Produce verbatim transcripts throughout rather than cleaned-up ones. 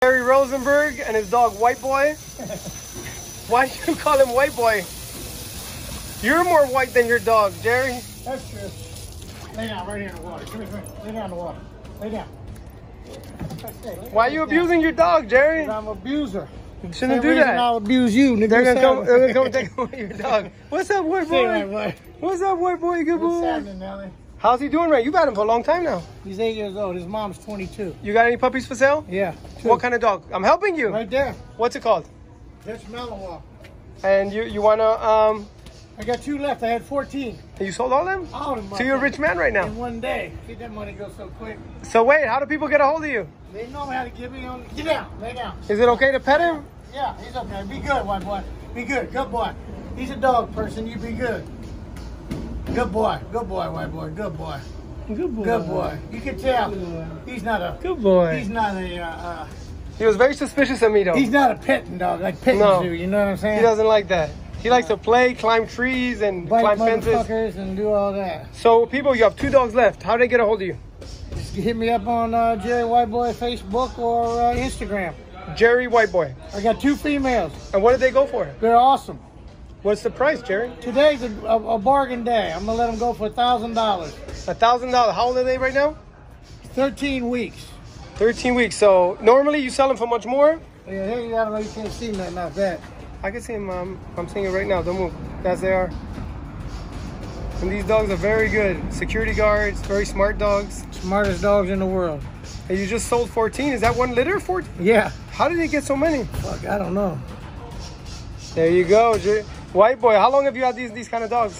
Jerry Rosenberg and his dog White Boy. Why do you call him White Boy? You're more white than your dog, Jerry. That's true. Lay down right here in the water. Come here, come here. Lay down in the water. Lay down. Why are you abusing your dog, Jerry? I'm an abuser. Shouldn't do that. I'll abuse you. They're gonna come. They're gonna come take away your dog. What's up, White Boy? Say, boy. What's up, White Boy? Good boy. What's happening, Nelly? How's he doing, right? You've had him for a long time now. He's eight years old. His mom's twenty-two. You got any puppies for sale? Yeah. Two. What kind of dog? I'm helping you. Right there. What's it called? That's Malinois. And you you wanna um? I got two left. I had fourteen. You sold all them? All of them. So you're a rich man right now. In one day. Get that money go so quick. So wait, how do people get a hold of you? They know how to give me on. Get down. Lay down. Is it okay to pet him? Yeah, he's okay. Be good, white boy. Be good. Good boy. He's a dog person. You be good. Good boy. Good boy, white boy. Good boy. Good boy. Good boy. You can tell he's not a. Good boy. He's not a. Uh, uh, He was very suspicious of me though. he's not a petting dog like petting No. zoo. You know what I'm saying? He doesn't like that. He likes to play, climb trees, and Bite climb fences. motherfuckers and do all that. So people, you have two dogs left. How do they get a hold of you? Just hit me up on uh, Jerry White Boy Facebook or uh, Instagram. Jerry White Boy. I got two females. And what did they go for? They're awesome. What's the price, Jerry? Today's a, a, a bargain day. I'm gonna let them go for a thousand dollars. A thousand dollars. How old are they right now? Thirteen weeks. Thirteen weeks. So normally you sell them for much more. Yeah, here you, I don't know, you can't see nothing out that. I can see them. Um, I'm seeing it right now. Don't move. As they are. And these dogs are very good. Security guards. Very smart dogs. Smartest dogs in the world. And you just sold fourteen. Is that one litter? fourteen? Yeah. How did they get so many? Fuck, I don't know. There you go, Jerry. White Boy. How long have you had these these kind of dogs?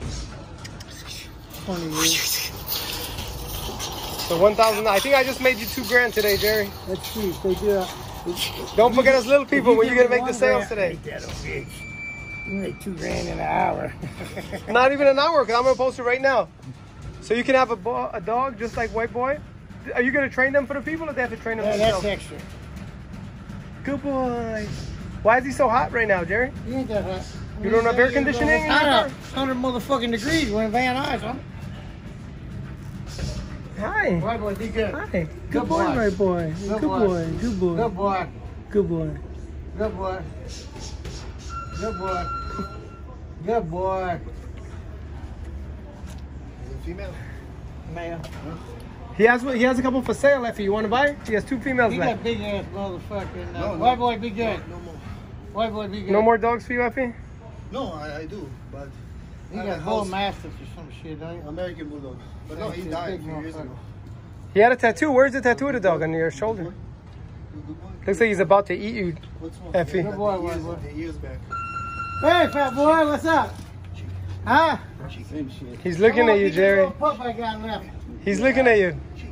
twenty years. So one thousand. I think I just made you two grand today, Jerry. That's cheap. They do. Uh, Don't forget us little people when you you're give gonna me make the one sales grand, today. ain't that a bitch. You make two grand in an hour. Not even an hour, because I'm gonna post it right now. So you can have a, bo a dog just like White Boy. Are you gonna train them for the people, or they have to train them Yeah, themselves? that's extra. Good boy. Why is he so hot right now, Jerry? You ain't that hot. You don't have air conditioning in It's your hot car? out. It's one hundred motherfucking degrees. We're in Van Nuys, huh? Hi. White boy, be good. Hi. Good, Good boy, boy. White Boy. Good, boy. boy. Good boy. Good boy. Good boy. Good boy. Good boy. Good boy. Female. Male. He has he has a couple for sale, Effie. You want to buy? He has two females He left. got big ass motherfucking. Uh, No, no. White boy, be good. No more. White boy, be good. No more dogs for you, Effie? No, I, I do, but He I got have bull house- mastiffs or some shit, don't you? American Bulldog. But no, he He's a died a big few years motherfucker. ago. He had a tattoo. Where's the tattoo of the dog on your shoulder? Good boy. Looks like he's about to eat you. What's wrong? Effie. Good Good boy, boy, white years, boy. years back. Hey, fat boy, what's up? Huh? Same shit. He's looking at you, Jerry. Pup I got left. He's looking at you. Cheese.